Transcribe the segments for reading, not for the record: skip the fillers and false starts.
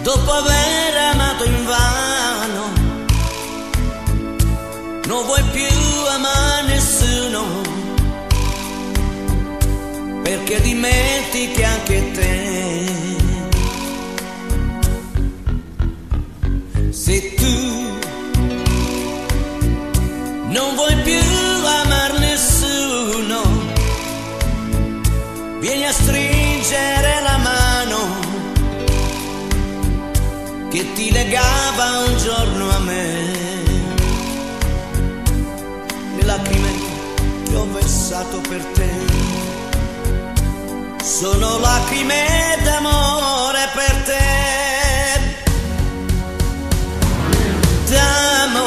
dopo aver amato invano, non vuoi più amare nessuno, perché dimentichi anche te. Se tu non vuoi più amare nessuno, vieni a stringere la mano che ti legava un giorno a me. Le lacrime che ho versato per te sono lacrime d'amore per te. T'amo,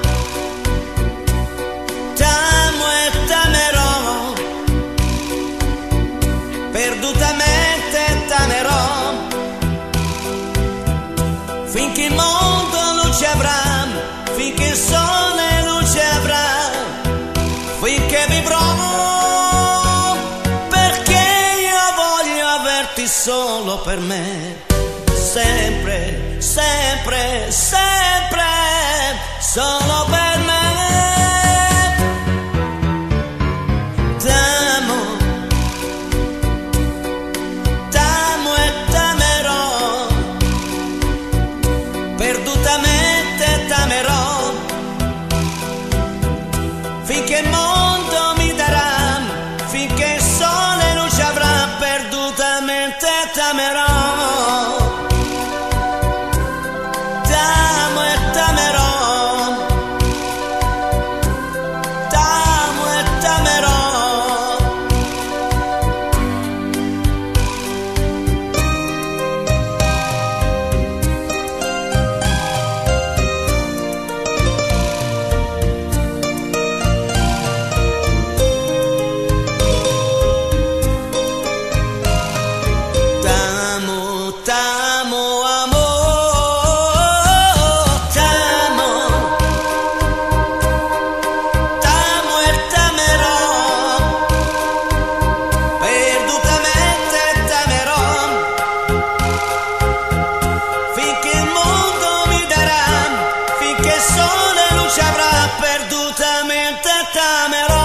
t'amo e t'amerò, perdutamente t'amerò, finché il mondo luce avrà, finché il sole luce avrà, finché vivrò, perché io voglio averti solo per me, sempre, sempre, sempre, solo per me. T'amo, t'amo e t'amerò, perdutamente t'amerò, finché il mondo mi darà, finché il sole luce avrà, perdutamente t'amerò. T'amo e t'amerò, t'amo e t'amerò. T'amo, t'amo, amore, t'amo, t'amo e t'amerò, perdutamente t'amerò, finché il mondo mi darà, finché il sole luce avrà, perdutamente t'amerò.